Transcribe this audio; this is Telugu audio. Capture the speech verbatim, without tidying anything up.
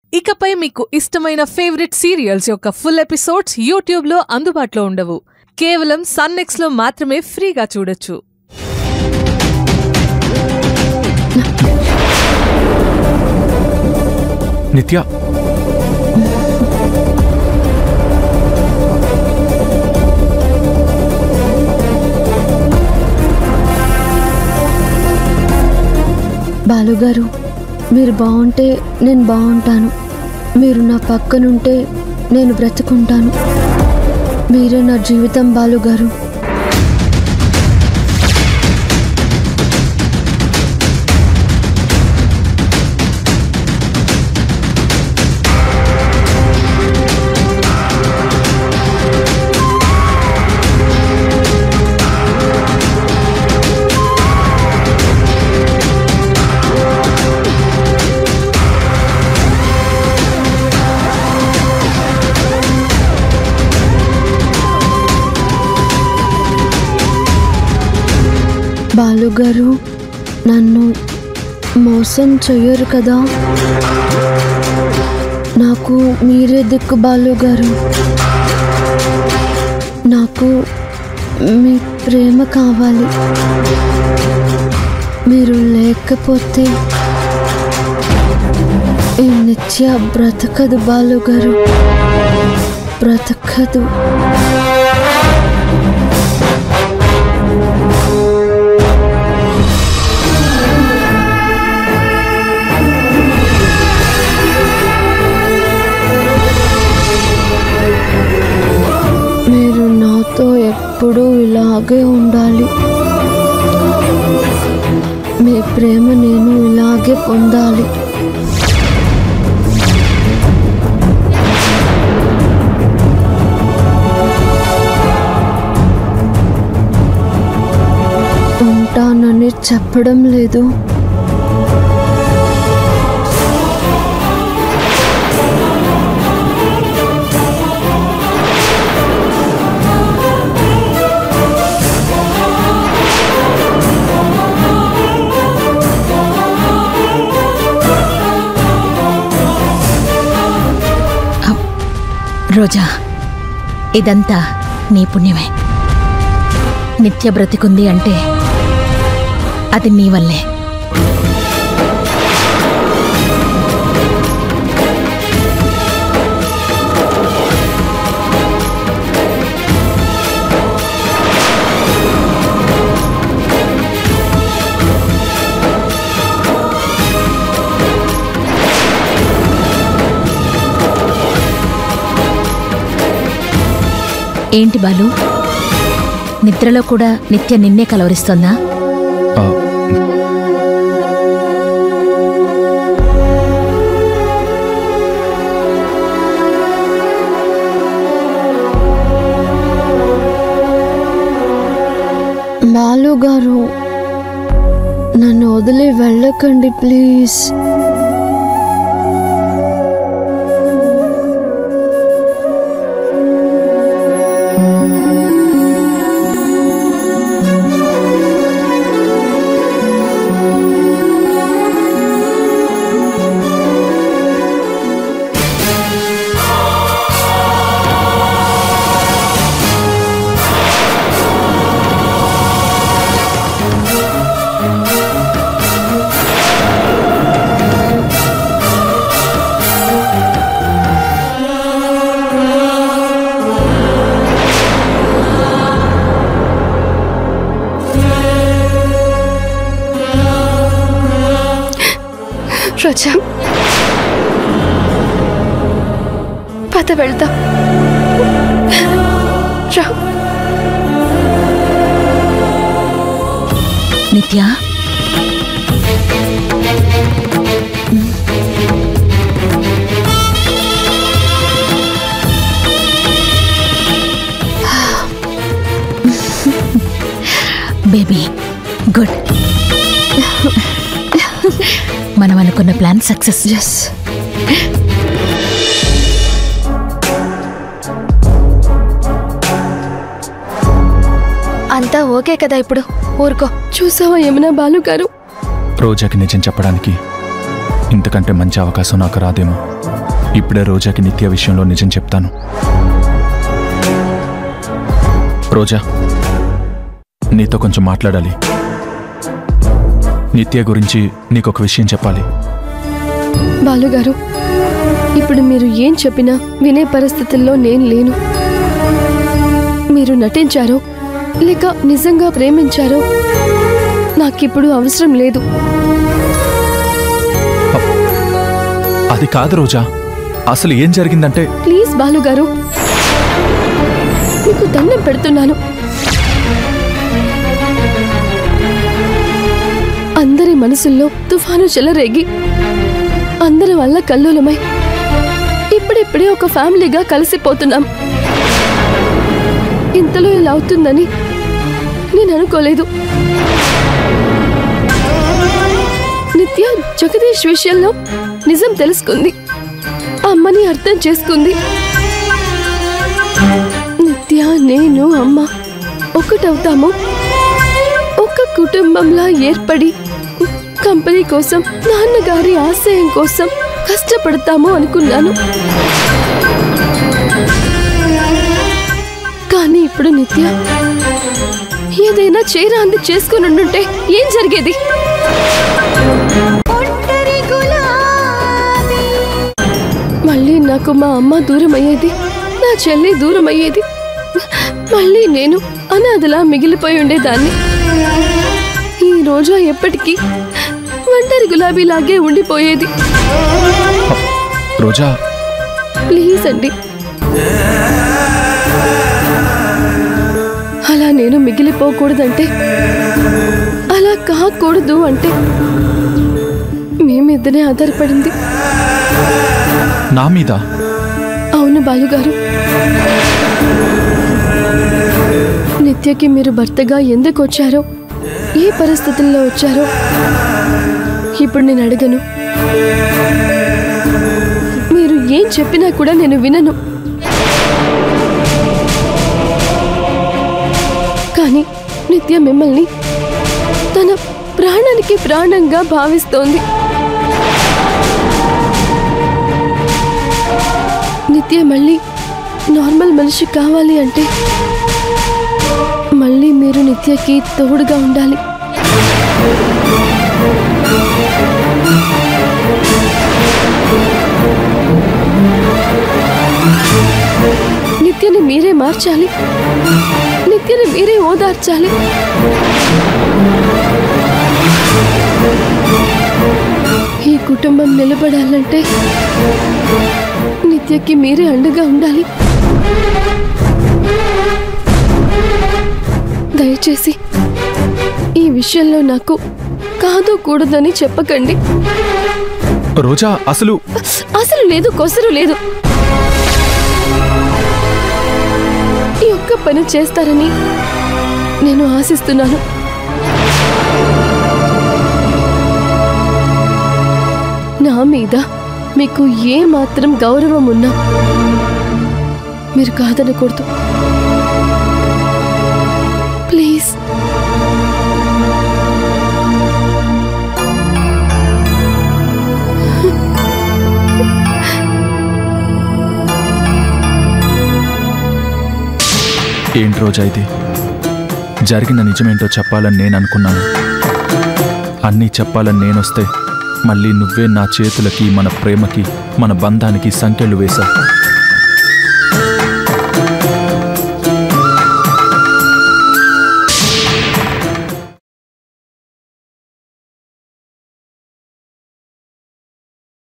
ఇకపై మీకు ఇష్టమైన ఫేవరెట్ సీరియల్స్ యొక్క ఫుల్ ఎపిసోడ్స్ యూట్యూబ్లో అందుబాటులో ఉండవు. కేవలం సన్ నెక్స్ట్ లో మాత్రమే ఫ్రీగా చూడొచ్చు. నిత్య, బాలుగారు, మీరు బాగుంటే నేను బాగుంటాను. మీరు నా పక్కనుంటే నేను బ్రతుకుంటాను. మీరే నా జీవితం బాలుగారు. బాలుగారు, నన్ను మోసం చెయ్యరు కదా? నాకు మీరే దిక్కు బాలుగారు. నాకు మీ ప్రేమ కావాలి. మీరు లేకపోతే ఈ నిత్య బ్రతకదు బాలుగారు, బ్రతకదు. మీరు నాతో ఎప్పుడూ ఇలాగే ఉండాలి. మీ ప్రేమ నేను ఇలాగే పొందాలి. ఉంటానని చెప్పడం లేదు. రోజా, ఇదంతా నీ పుణ్యమే. నిత్య బ్రతికుంది అంటే అది నీ వల్లే. ఏంటి బాలు, నిద్రలో కూడా నిత్య నిన్నే కలవరిస్తోందా? బాలు గారు, నన్ను వదిలి వెళ్ళకండి ప్లీజ్. రోజా, పద వెళ్దాం. నిత్య, బేబీ గుడ్. మనం అనుకున్న ప్లాన్ సక్సెస్. ఎస్. అంతా ఓకే కదా ఇప్పుడు? ఊరుకో. చూసావా యమునా బాలు గారు, రోజాకి నిజం చెప్పడానికి ఇంతకంటే మంచి అవకాశం నాకు రాదేమో. ఇప్పుడే రోజాకి నిత్య విషయంలో నిజం చెప్తాను. రోజా, నీతో కొంచెం మాట్లాడాలి. నిత్య గురించి నీకొక విషయం చెప్పాలి. బాలుగారు, ఇప్పుడు మీరు ఏం చెప్పినా వినే పరిస్థితుల్లో నేను లేను. మీరు నటించారో లేక నిజంగా ప్రేమించారో నాకిప్పుడు అవసరం లేదు. అది కాదు రోజా, అసలు ఏం జరిగిందంటే... ప్లీజ్ బాలుగారు, మీకు దండం పెడుతున్నాను. అందరి మనసుల్లో తుఫాను చెలరేగి అందరి వల్ల కల్లోలమై ఇప్పుడిప్పుడే ఒక ఫ్యామిలీగా కలిసిపోతున్నాం. ఇంతలో ఇలా అవుతుందని నేను అనుకోలేదు. నిత్య జగదీష్ విషయంలో నిజం తెలుసుకుంది, అమ్మని అర్థం చేసుకుంది. నిత్య, నేను, అమ్మ ఒకటవుతాము. ఒక కుటుంబంలా ఏర్పడి కంపెనీ కోసం, నాన్నగారి ఆశయం కోసం కష్టపడతాము అనుకున్నాను. కానీ ఇప్పుడు నిత్య ఏదైనా చేరాంది చేసుకుని ఉండుంటే ఏం జరిగేది? మళ్ళీ నాకు మా అమ్మ దూరం అయ్యేది, నా చెల్లి దూరం అయ్యేది. మళ్ళీ నేను అనాథలా మిగిలిపోయి ఉండేదాన్ని. ఈ రోజు ఎప్పటికీ ఒంటరి గులాబీలాగే ఉండిపోయేది. రోజా, ప్లీజ్ అండి, అలా నేను మిగిలిపోకూడదంటే, అలా కాకూడదు అంటే మేమిద్దరే ఆధారపడింది. నా మీద? అవును బాలుగారు. నిత్యకి మీరు భర్తగా ఎందుకు వచ్చారో, ఏ పరిస్థితుల్లో వచ్చారో ఇప్పుడు నేను అడగను. మీరు ఏం చెప్పినా కూడా నేను వినను. కానీ నిత్య మిమ్మల్ని తన ప్రాణానికి ప్రాణంగా భావిస్తోంది. నిత్య మళ్ళీ నార్మల్ మనిషి కావాలి అంటే మళ్ళీ మీరు నిత్యకి తోడుగా ఉండాలి. నిత్యని మీరే మార్చాలి, నిత్యని మీరే ఓదార్చాలి. ఈ కుటుంబం నిలబడాలంటే నిత్యకి మీరే అండగా ఉండాలి. దయచేసి ఈ విషయంలో నాకు కాదు కూడదని చెప్పకండి. రోజా, అసలు అసలు లేదు, కొసరు లేదు. ఈ ఒక్క పని చేస్తారని నేను ఆశిస్తున్నాను. నా మీద మీకు ఏ మాత్రం గౌరవం ఉన్నా మీరు కాదనకూడదు. ప్లీజ్. ఏంటి రోజా ఇది? జరిగిన నిజమేంటో చెప్పాలని నేను అనుకున్నాను. అన్నీ చెప్పాలని నేనొస్తే మళ్ళీ నువ్వే నా చేతులకి, మన ప్రేమకి, మన బంధానికి సంకెళ్ళు వేశావు.